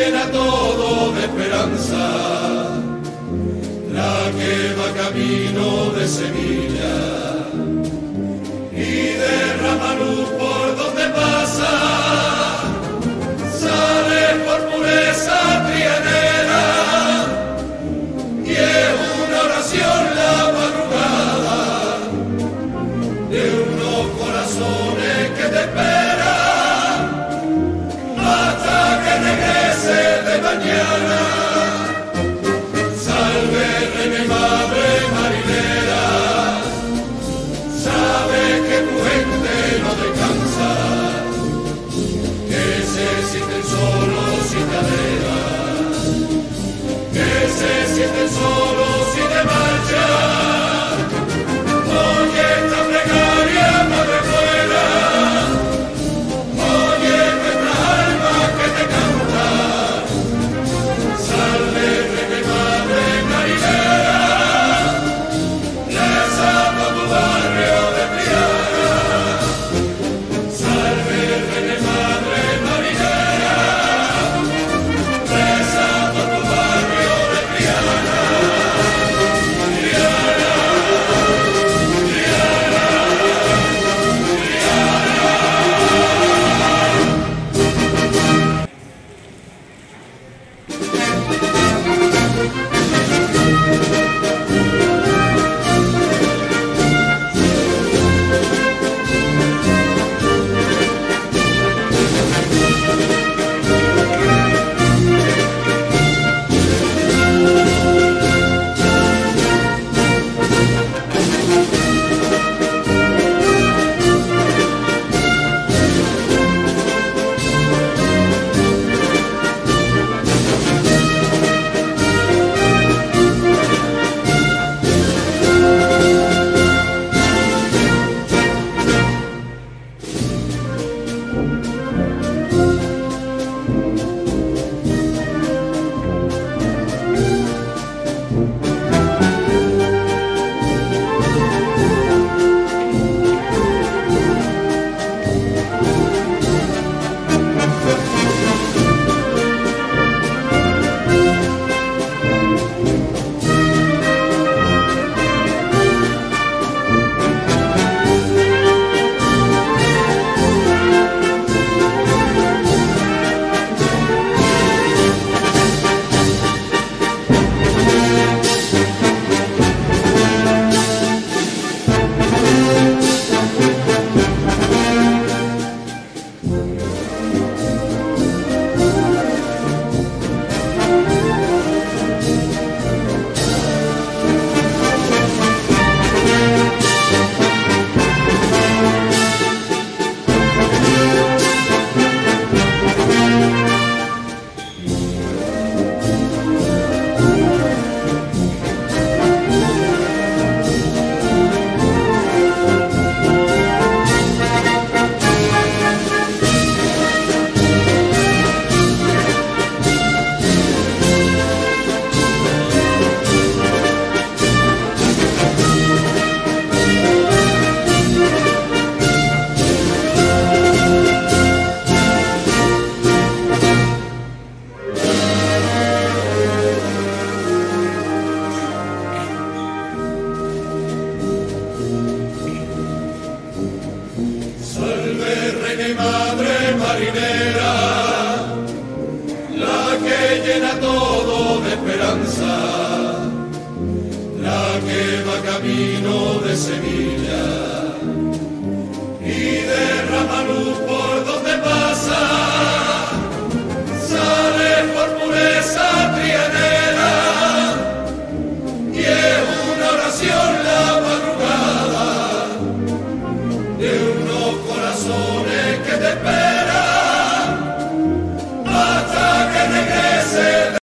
llena todo de esperanza, la que va camino de Sevilla y derrama luz por donde pasa, sale por pureza trianera y es una oración la madrugada de unos corazones que te esperan hasta que regrese de mañana. Salve, Reina y Madre marinera, sabe que tu gente no descansa, que se sienten solos si te alejas, que se sienten solos si te marchas. Oye esta plegaria, Madre buena, oye nuestras almas que te cantan. Salve, Reina y Madre marinera, reza por tu barrio de Triana. Salve, Reina y Madre marinera, reza por tu barrio de Triana. Salve, Reina y Madre marinera, la que llena todo de esperanza, la que va camino de Sevilla y derrama luz